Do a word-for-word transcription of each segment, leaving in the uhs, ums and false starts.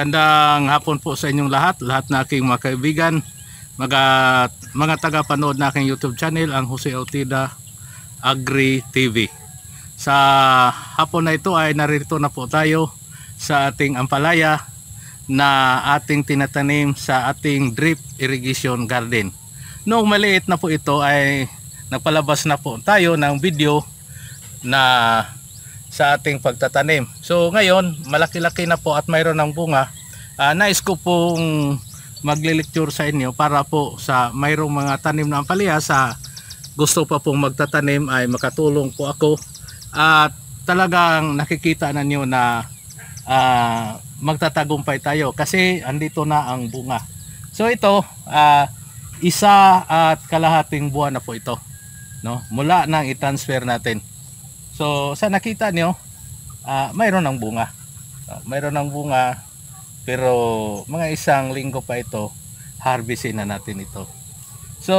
Magandang hapon po sa inyong lahat, lahat na aking mga kaibigan, mga, mga taga-panood na aking YouTube channel, ang Jose Autida Agri T V. Sa hapon na ito ay narito na po tayo sa ating ampalaya na ating tinatanim sa ating drip irrigation garden. Noong maliit na po ito ay nagpalabas na po tayo ng video na sa ating pagtatanim. So ngayon malaki-laki na po at mayroon ng bunga. Uh, nais ko pong maglilecture sa inyo para po sa mayroong mga tanim na ampalaya sa gusto pa pong magtatanim ay makatulong po ako at talagang nakikita na nyo na uh, magtatagumpay tayo kasi andito na ang bunga. So ito uh, isa at kalahating buwan na po ito, no? Mula nang i-transfer natin. So sa nakita nyo, uh, mayroon ng bunga. Uh, mayroon ng bunga pero mga isang linggo pa ito, harvestin na natin ito. So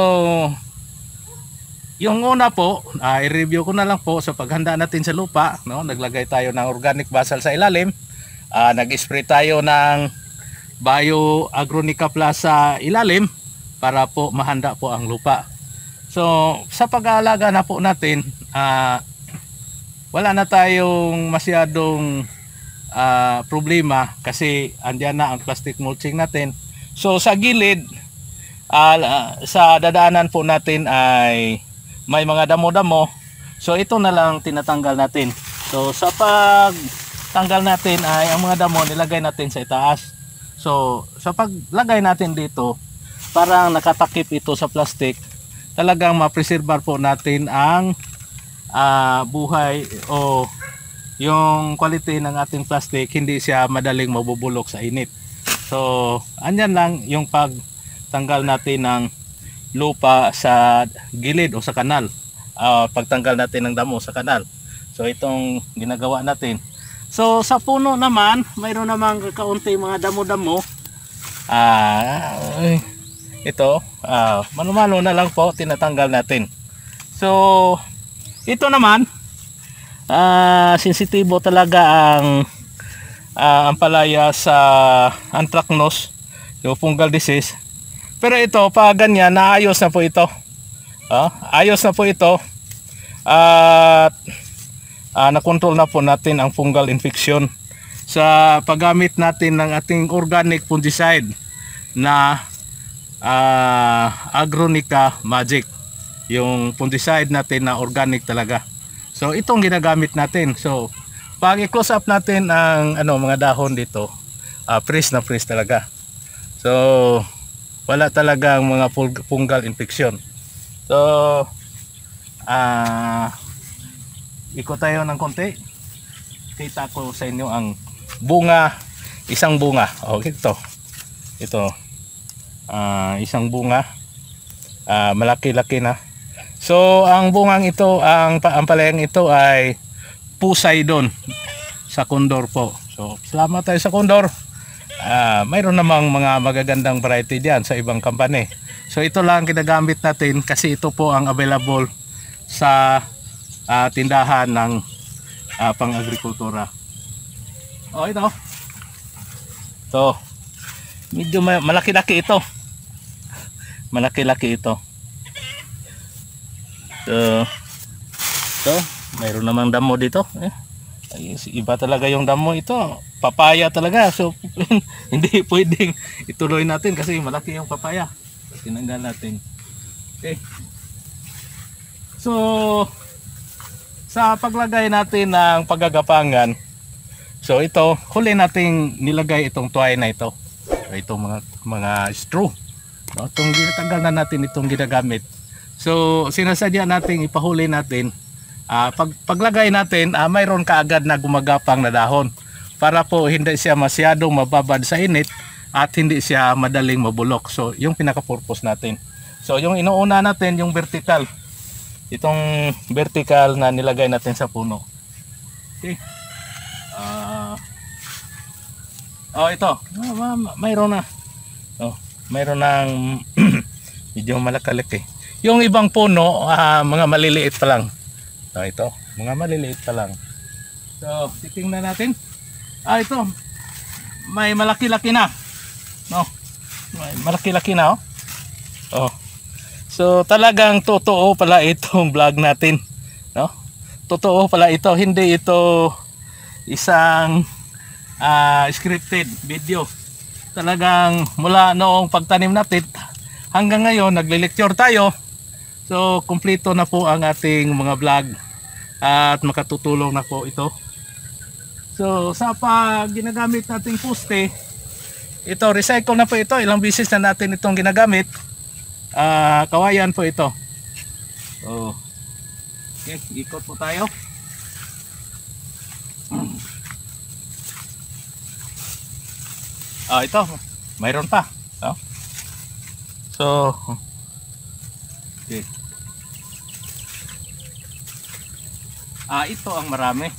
yung una po, uh, i-review ko na lang po sa paghanda natin sa lupa, no? Naglagay tayo ng organic basal sa ilalim. Uh, nag-spray tayo ng Bio Agronica Plus sa ilalim para po mahanda po ang lupa. So sa pag-aalaga na po natin, uh, wala na tayong masyadong uh, problema kasi andyan na ang plastic mulching natin. So sa gilid, uh, sa dadaanan po natin ay may mga damo-damo. So ito na lang tinatanggal natin. So sa pagtanggal natin ay ang mga damo nilagay natin sa itaas. So sa paglagay natin dito, parang nakatakip ito sa plastic. Talagang ma-preserve po natin ang Uh, buhay o yung quality ng ating plastic, hindi siya madaling mabubulok sa init. So andyan lang yung pagtanggal natin ng lupa sa gilid o sa kanal, uh, pagtanggal natin ng damo sa kanal. So itong ginagawa natin. So sa puno naman mayroon namang kaunti mga damo-damo. Uh, ito uh, mano-mano na lang po tinatanggal natin. So ito naman, uh, sensitibo talaga ang uh, ampalaya sa anthracnose, yung fungal disease. Pero ito, pag ganyan, naayos na po ito. Uh, ayos na po ito. At uh, uh, nakontrol na po natin ang fungal infection sa paggamit natin ng ating organic fungicide na uh, Agronica Magic. Yung fungicide natin na organic talaga. So itong ginagamit natin. So pag i-close up natin ang ano mga dahon dito, uh, fresh na fresh talaga. So wala talagang mga fungal infection. So uh, ikot tayo ng konti. Kita ko sa inyo ang bunga, isang bunga. Okay, ito. Ito. Uh, isang bunga. Uh, malaki-laki na. So ang bungang ito, ang ampalayang ito ay Poseidon sa Condor po. So salamat tayo sa Condor. Uh, mayroon namang mga magagandang variety diyan sa ibang company. So ito lang ginagamit natin kasi ito po ang available sa uh, tindahan ng uh, pang-agrikultura. Oh, ito. Ito. Medyo malaki-laki ito. Malaki-laki ito. So, so mayroon namang damo dito. Eh, iba talaga yung damo ito. Papaya talaga. So, hindi pwedeng ituloy natin kasi malaki yung papaya. Tinanggal natin. Okay. So, sa paglagay natin ng paggagapangan, so ito, huli nating nilagay itong tuway na ito. Itong mga, mga straw. No, itong ginatanggal na natin itong ginagamit. So sinasadya natin ipahuli natin, uh, pag, paglagay natin uh, mayroon kaagad na gumagapang na dahon para po hindi siya masyadong mababad sa init at hindi siya madaling mabulok. So yung pinaka-purpose natin. So yung inuuna natin yung vertical, itong vertical na nilagay natin sa puno. Okay. Uh, oh ito, uh, mayroon na. Oh, mayroon ng medyo malaki-laki. Yung ibang puno, uh, mga maliliit pa lang. So, ito, mga maliliit pa lang. So, titingnan natin. Ah, ito. may malaki-laki na. No. May malaki-laki na oh. Oh. So talagang totoo pala itong vlog natin, no? Totoo pala ito, hindi ito isang uh, scripted video. Talagang mula noong pagtanim natin hanggang ngayon nagle-lecture tayo. So kumpleto na po ang ating mga vlog at makatutulong na po ito. So sa pag ginagamit nating poste, ito recycle na po ito. Ilang beses na natin itong ginagamit. Uh, kawayan po ito. Oh. Okay, ikot po tayo. Ah, ito, mayroon pa. No? So, okay. Ah, ito ang marami.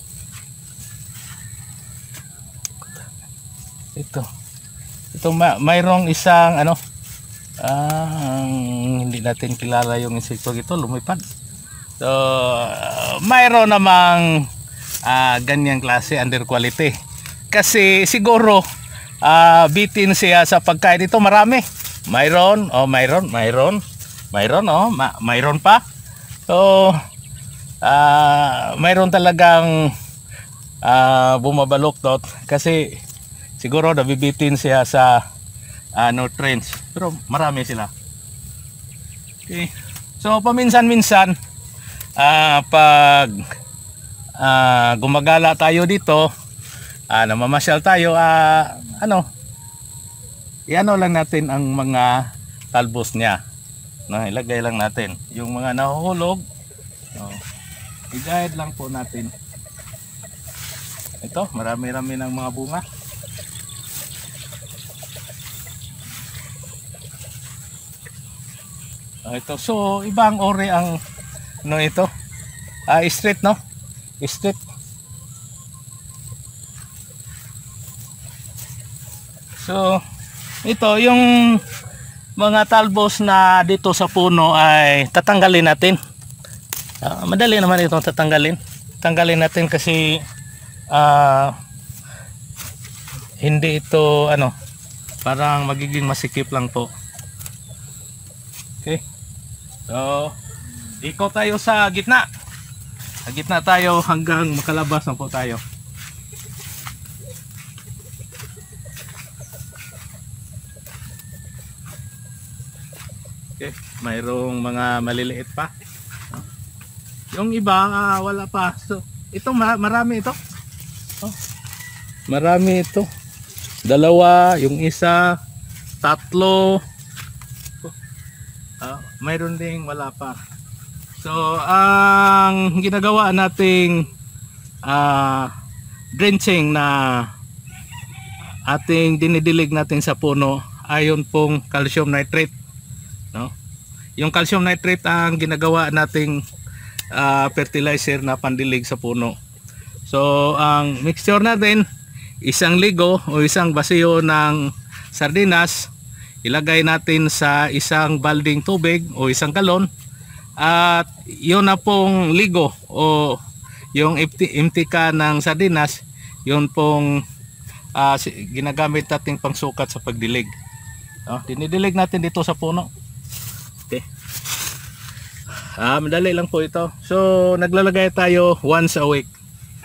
Ito. Ito ma mayroong isang ano, ah, hindi natin kilala yung insekto ito, lumipad. So, uh, mayroon namang uh, ganyang klase under quality. Kasi siguro uh, bitin siya sa pagkain ito, marami. Mayroon, oh mayroon, mayroon. Mayroon, oh, ma mayroon pa. So, uh, mayroon talagang uh, bumabaluktot kasi siguro nabibitin siya sa uh, nutrients. Pero marami sila. Okay. So, paminsan-minsan Uh, pag uh, gumagala tayo dito, uh, namamasyal tayo, uh, ano, iano lang natin ang mga talbos niya, no, ilagay lang natin yung mga nahuhulog, no, i-guide lang po natin. Ito, marami-rami ng mga bunga. Uh, ito, so ibang ori ang no ito, ah, street, no, street. So ito yung mga talbos na dito sa puno ay tatanggalin natin. Ah, madali naman itong tatanggalin. Tanggalin natin kasi ah, hindi ito ano, parang magiging masikip lang po. Okay, so ikaw tayo sa gitna. Sa gitna tayo hanggang makalabas na po tayo. Okay, mayroong mga maliliit pa. Yung iba uh, wala pa. So, ito marami ito. Oh, marami ito. Dalawa, yung isa, tatlo. Uh, mayroon ding wala pa. So, ang ginagawa nating uh, drenching na ating dinidilig natin sa puno ayon pong calcium nitrate, no? Yung calcium nitrate ang ginagawa nating uh, fertilizer na pandilig sa puno. So, ang mixture natin, isang ligo o isang basiyo ng sardinas, ilagay natin sa isang balding tubig o isang galon. At yun na pong ligo o yung imtika ng sardinas, yun pong uh, ginagamit nating pangsukat sa pagdilig. No? Dinidilig natin dito sa puno. Okay. Ah, madali lang po ito. So naglalagay tayo once a week.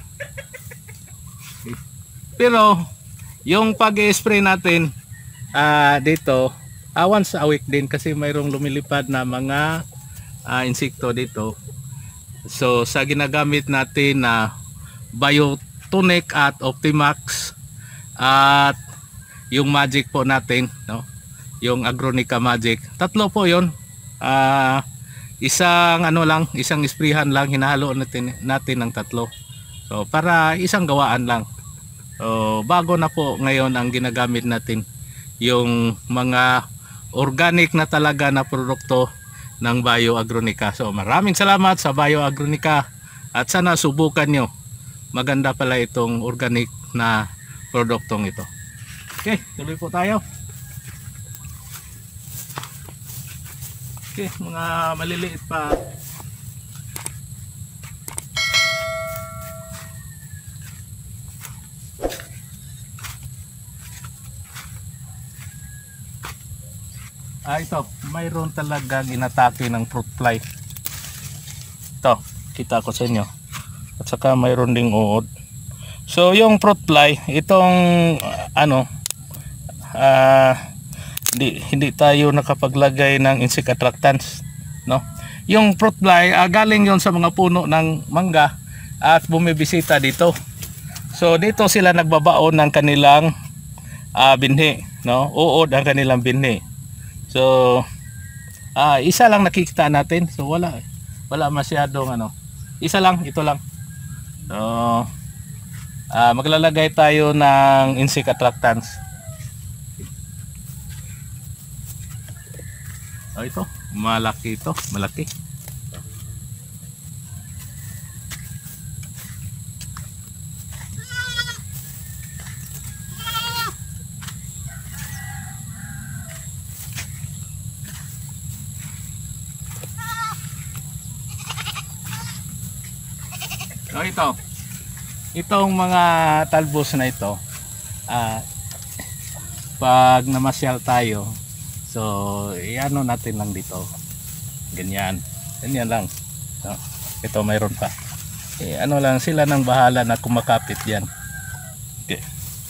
Okay. Pero yung pag-spray natin uh, dito, uh, once a week din kasi mayroong lumilipad na mga Uh, insekto dito. So sa ginagamit natin na uh, Biotonic at Optimax at yung Magic po natin, no, yung Agronica Magic, tatlo po yon. Uh, isang ano lang, isang sprayhan lang, hinahalo natin natin ng tatlo. So para isang gawaan lang. So bago na po ngayon ang ginagamit natin yung mga organic na talaga na produkto ng Bio Agronica. So maraming salamat sa Bio Agronica at sana subukan nyo. Maganda pala itong organic na produktong ito. Okay, tuloy po tayo. Okay, mga maliliit pa. Ah, ito, mayroon talagang inatake ng fruit fly. Ito, kita ko sa inyo. At saka mayroon ding uod. So, yung fruit fly, itong uh, ano, ah, uh, hindi, hindi tayo nakapaglagay ng insect attractants, no? Yung fruit fly, uh, galing yon sa mga puno ng mangga at bumibisita dito. So, dito sila nagbabaon ng kanilang uh, binhi, no? Uod ang kanilang binhi. So, uh, isa lang nakikita natin. So, wala wala masyadong ano. Isa lang, ito lang. So, uh, maglalagay tayo ng insect attractants. Oh, ito, malaki ito, malaki. So ito, itong mga talbos na ito, ah, pag namasyal tayo, so iano natin lang dito, ganyan, ganyan lang. So, ito mayroon pa, eh, ano lang sila nang bahala na kumakapit yan. Okay.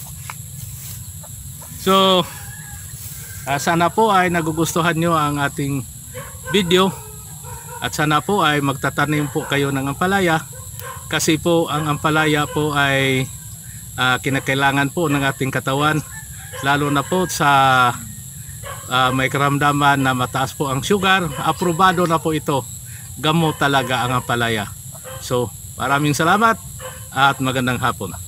So ah, sana po ay nagugustuhan nyo ang ating video, at sana po ay magtatanim po kayo ng ampalaya. Kasi po ang ampalaya po ay uh, kinakailangan po ng ating katawan, lalo na po sa uh, may karamdaman na mataas po ang sugar. Aprobado na po ito, gamot talaga ang ampalaya. So maraming salamat at magandang hapon.